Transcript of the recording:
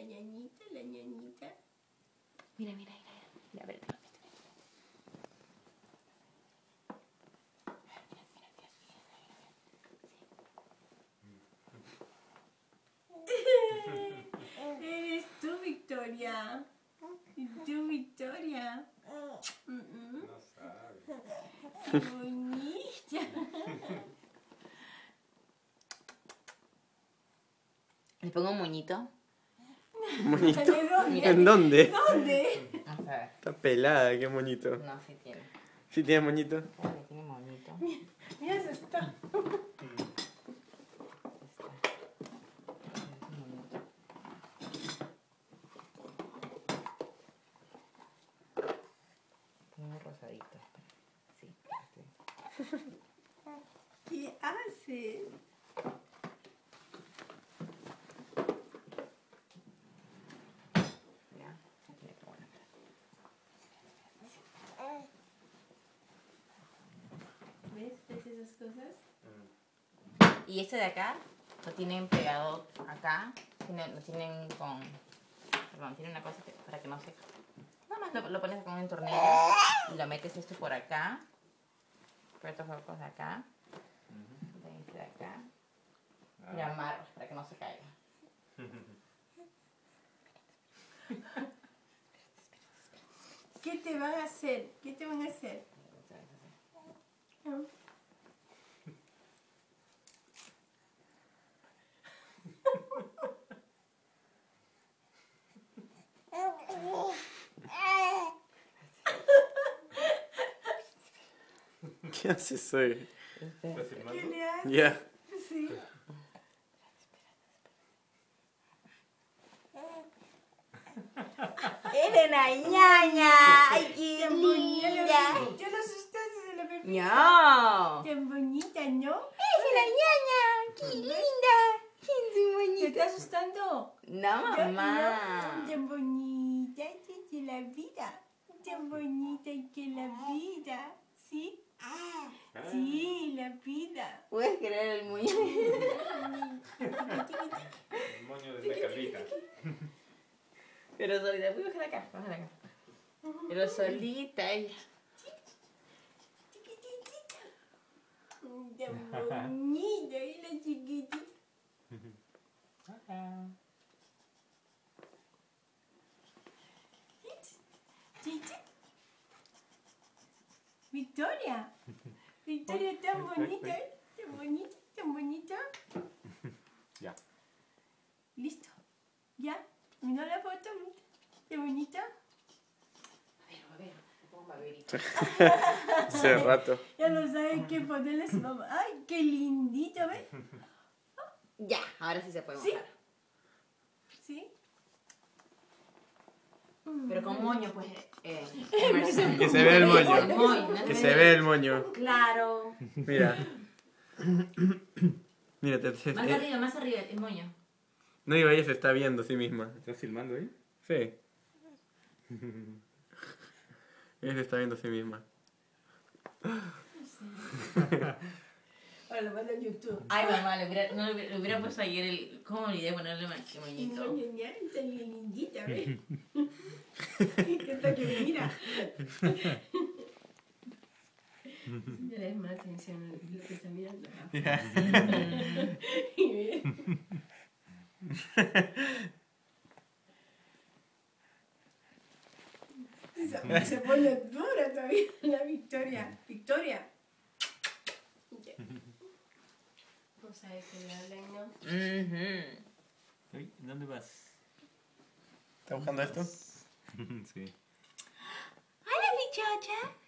la ñañita, la ñañita. Mira, mira, mira. Mira, a ver. Eres tú, Victoria. ¿Y tú, Victoria? No sabe. Qué bonita. ¿Le pongo un moñito? ¿Moñito? ¿De dónde? ¿En dónde? ¿Dónde? Vamos a ver. Está pelada, qué moñito. No, sí tiene. ¿Sí tiene moñito? Claro que tiene moñito. Mira, eso está. Tiene rosadito. Sí, ¿Qué hace? Ya. ¿Ves? ¿Ves esas cosas? Y este de acá lo tienen pegado acá. Lo tienen con... Perdón, tiene una cosa para que no se... Nada más lo pones con un tornillo y lo metes esto por acá. Por estos huecos de acá. De este de acá. Y lo amarras para que no se caiga. ¿Qué te van a hacer? ¿Qué te van a hacer? No. ¿Qué haces hoy? ¿Estás ¿Qué filmando? le haces? Ya. Sí. ¡Eres una ñaña! ¡Ay, qué Tan bonita. linda! Ya lo asustaste de la bebé. ¡No! Tan bonita, ¿no? ¡Es una ñaña! ¡Qué linda! ¡Es muy ¿Te bonita! está asustando? No, Ya, mamá. no. Tan bonita que la vida. Tan bonita que la vida. ¿Sí? Sí, la vida. ¿Puedes creer el muñeco? El moño de la Carlita. Pero solita, voy a bajar acá, bajar acá. Pero solita ella. Chiquitita. Tan bonita y la chiquitita. Chichi. Victoria. Victoria, tan bonita, tan bonita, tan bonita. Ya. Listo. ¿Ya? ¿Miró la foto? ¿Qué bonita? A ver, pongo baberito. Hace rato. Ya no sabe qué ponerle a su mamá. ¡Ay, qué lindito! ¿Ves? Ya, ahora sí se puede ¿Sí? mojar. ¿Sí? Pero con moño, pues, Emerson. Que se vea el moño. Con moño, ¿no? Que se vea el moño. Claro. Mira. Mira, Más arriba, el moño. No, iba, ella se está viendo a sí misma. ¿Estás filmando ahí? Sí. Ella se está viendo a sí misma. Ahora lo mando a YouTube. Ay, mamá, le hubiera puesto ayer el... ¿Cómo me olvidé ponerle el moñito? No, ya, está lindita, ¿ves? Esta que mira. Ya le das más atención a lo que está mirando. Y ve. Se pone dura todavía la Victoria. Victoria. Ya. No sabe que le hablan, ¿no? Uy, ¿dónde vas? ¿Está buscando esto? Sí. Hola, bichocha.